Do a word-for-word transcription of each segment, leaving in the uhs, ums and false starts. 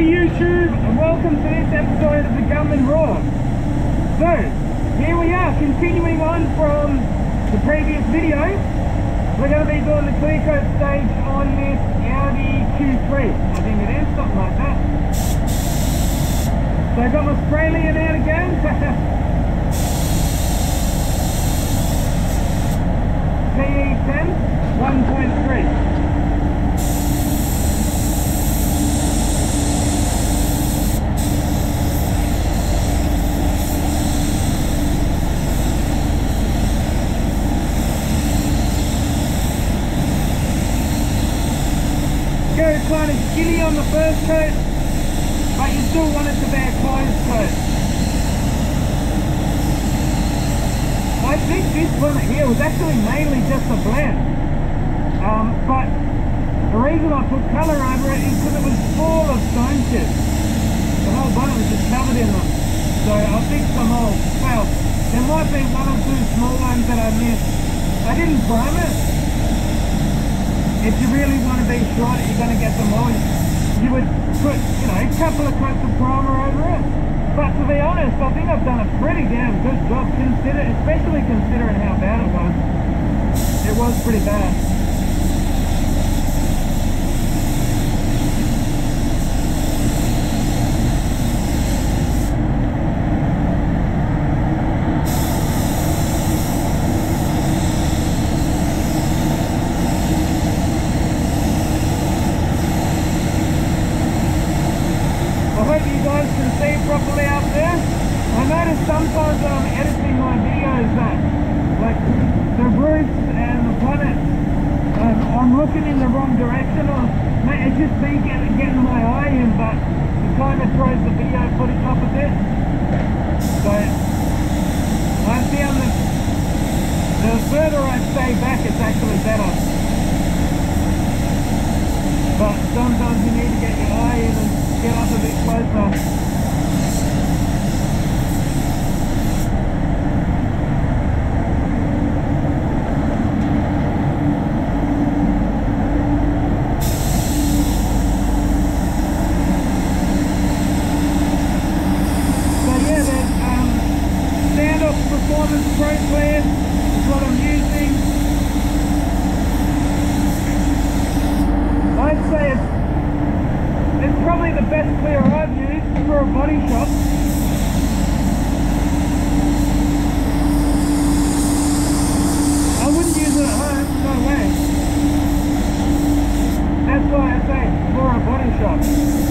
YouTube, and welcome to this episode of the Gunman Raw. So, here we are, continuing on from the previous video. We're going to be doing the clear coat stage on this Audi Q three. I think it is, something like that. So I got my spray lead out again. P E ten one point three. Go kind of skinny on the first coat, but you still want it to be a closed coat. I think this one here was actually mainly just a blend, um, but the reason I put colour over it is because it was full of stone chips. The whole bonnet was just covered in them, so I fixed them all. Well, there might be one or two small ones that I missed. I didn't prime it. If you really want to be sure that you're going to get them on, you would put, you know, a couple of coats of primer over it. But to be honest, I think I've done a pretty damn good job, consider, especially considering how bad it was. It was pretty bad. Properly out there. I notice sometimes when I'm editing my videos that like the roofs and the bonnet, um, I'm looking in the wrong direction, or mate, it's just me getting, getting my eye in, but it kind of throws the video footage up a bit. So I found that the further I stay back, it's actually better. But sometimes you need to get your eye in and get up a bit closer. Performance Pro Clear is what I'm using. I'd say it's, it's probably the best clear I've used for a body shop. I wouldn't use it at home, no way. That's why I say for a body shop.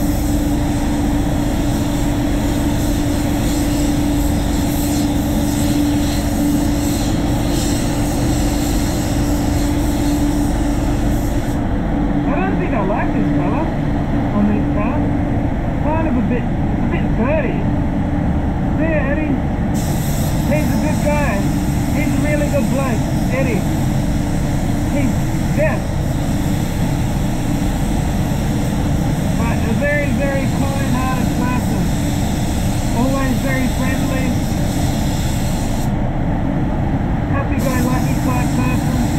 I like this colour on this car. Kind of a bit, it's a bit dirty. Yeah, Eddie. He's a good guy. He's a really good bloke, Eddie. He's deaf. But a very, very kind-hearted person. Always very friendly. Happy-go-lucky type person.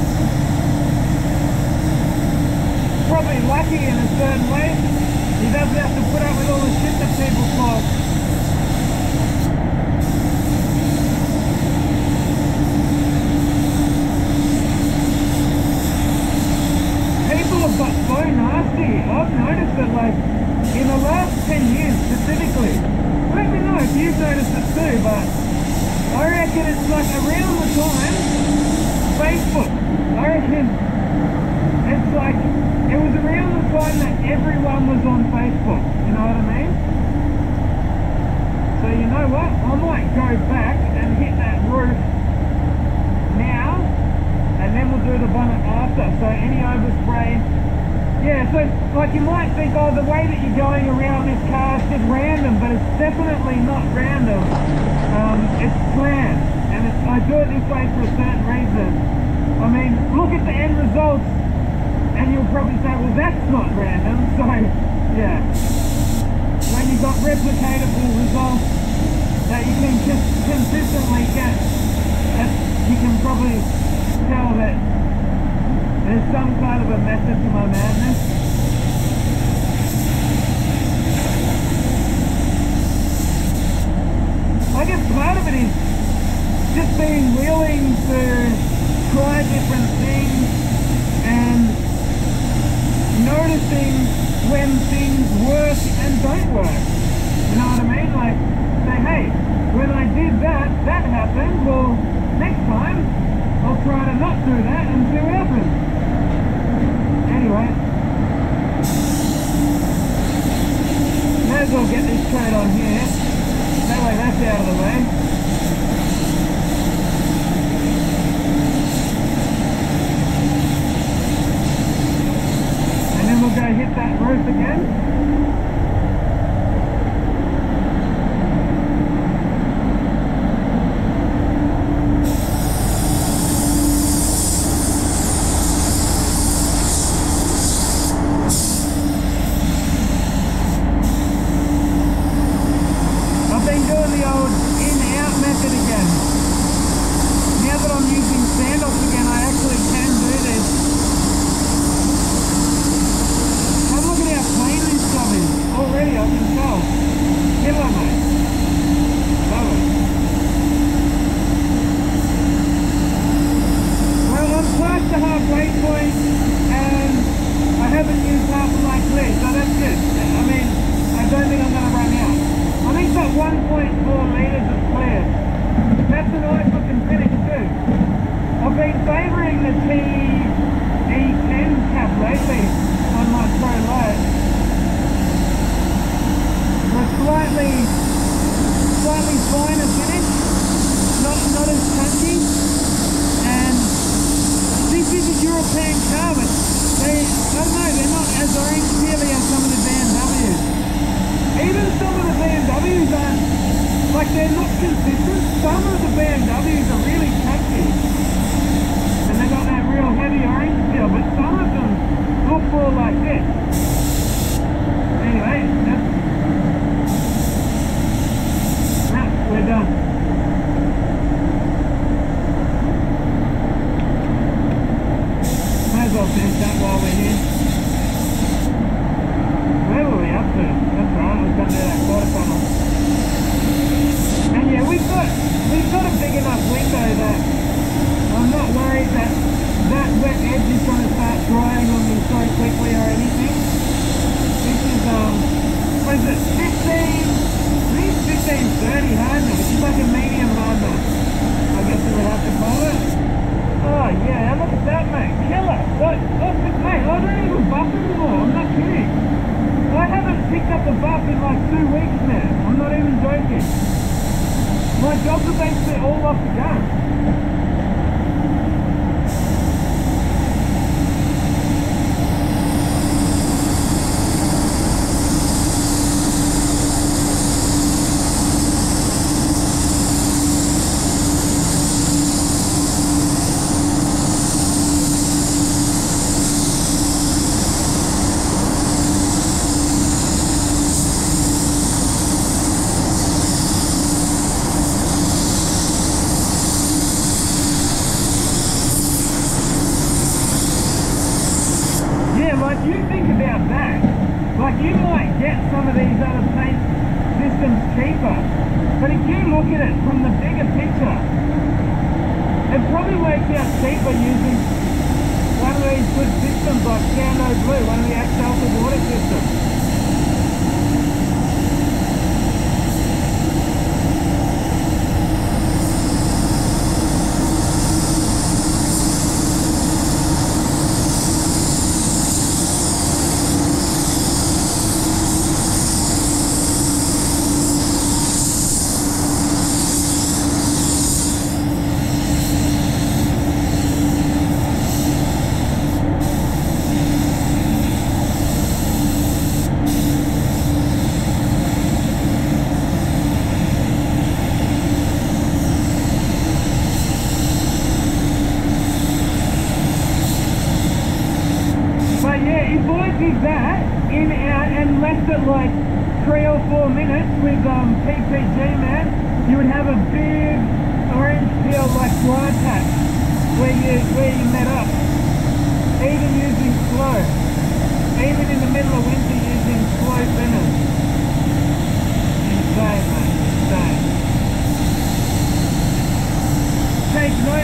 Probably lucky in a certain way. He doesn't have to put up with all the shit that people cause. People have got so nasty. I've noticed that, like, in the last ten years specifically. Let me know if you've noticed it too, but I reckon it's like around the time Facebook. I reckon it's like it was around the time that everyone was on Facebook, you know what I mean? So you know what? I might go back and hit that roof now, and then we'll do the bonnet after. So any overspray. Yeah, so like you might think, oh, the way that you're going around this car is just random, but it's definitely not random. Um, it's planned, and it's, I do it this way for a certain reason. I mean, look at the end results, and you'll probably say, well, that's not random. So, yeah. When you've got replicatable results that you can just consistently get, that you can probably tell that there's some kind of a method to my madness. noticing when things work and don't work. You know what I mean? Like, say, hey, when I did that, that happened. Well, next time, I'll try to not do that and see what happens. Anyway, may as well get this trade on here. That way that's out of the way. And then we'll go hit that roof again.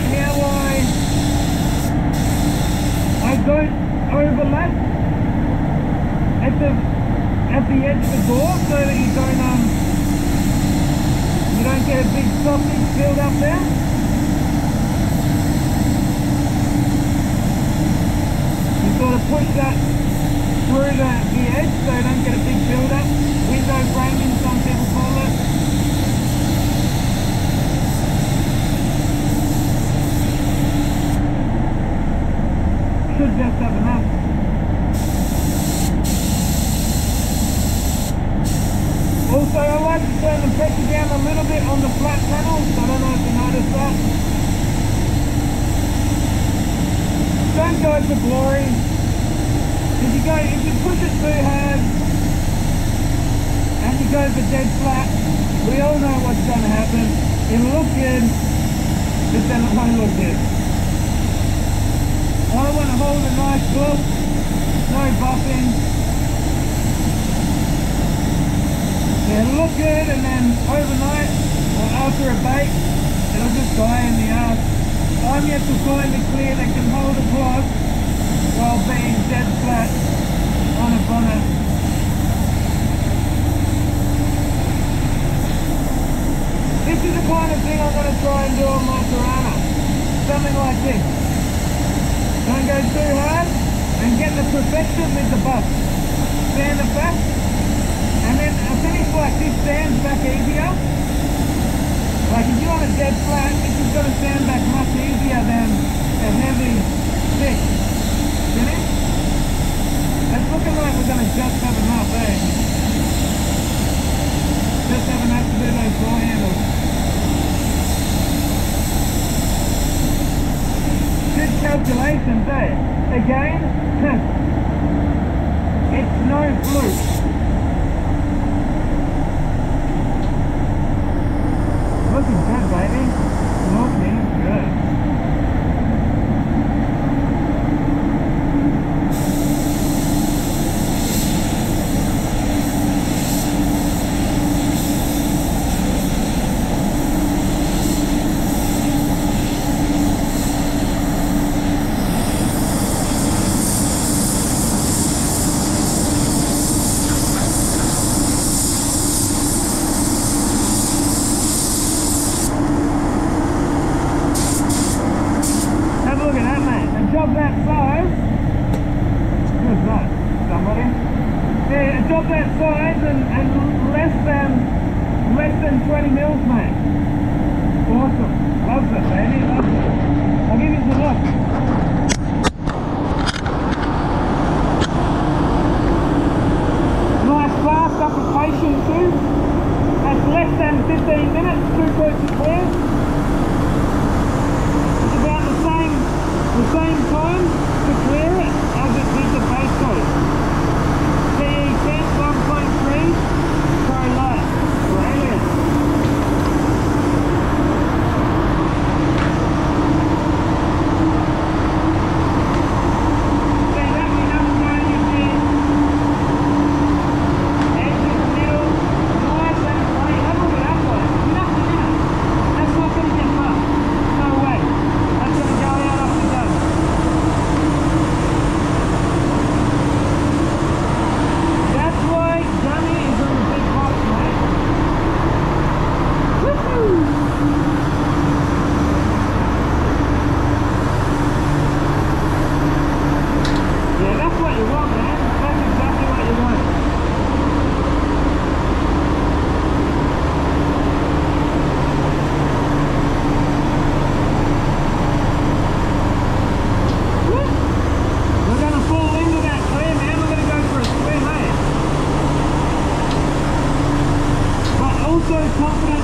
don't overlap. of at the edge of the door so that you don't um you don't get a big sausage filled up there. You sort of push that through the, the edge so you don't get a big build up. Window framing, some people call it. Should just have enough. Also, I like to turn the pressure down a little bit on the flat panels. I don't know if you noticed that. Don't go for glory. If you go, if you push it too hard and you go for dead flat, we all know what's going to happen. It'll look good, but then it won't look good. I want to hold a nice look, no buffing. Yeah, it'll look good, and then overnight or after a bake, it'll just die in the ass. I'm yet to find a clear that can hold a clock while being dead flat on a bonnet. This is the kind of thing I'm going to try and do on my Tirana. Something like this. Don't go too hard and get the perfection with the buff. Sand it back, and then a finish like this sands back easier. Like if you want a dead flat, this is going to sand back much easier than a heavy, thick finish. It's looking like we're going to just have enough, eh? Just have enough to do those door handles. Good calculations, eh? Again, it's no fluke. Looking good, baby. Looking good. Job that size, who's that? Somebody? Yeah, a job that size and, and less than less than twenty mils, mate. Awesome. Loves it, baby. Loves it. I'll give you some look. Nice fast application too. That's less than fifteen minutes, two coats of clear. It's about the same the same time to clear it as it did the base coat. P E ten one point three Pro Light. Brilliant. See that we haven't done anything. Edges, middle, nice and clean. Have a look at that one. Nothing in it. That's not going to get rough. No way. That's going to go out off the gun. That's why Johnny is on the big box, mate. Woohoo! Yeah, that's what you want, man. That's exactly what you want. Woo! We're going to fall into that clear, man. We're going to go for a swim, eh? But also confident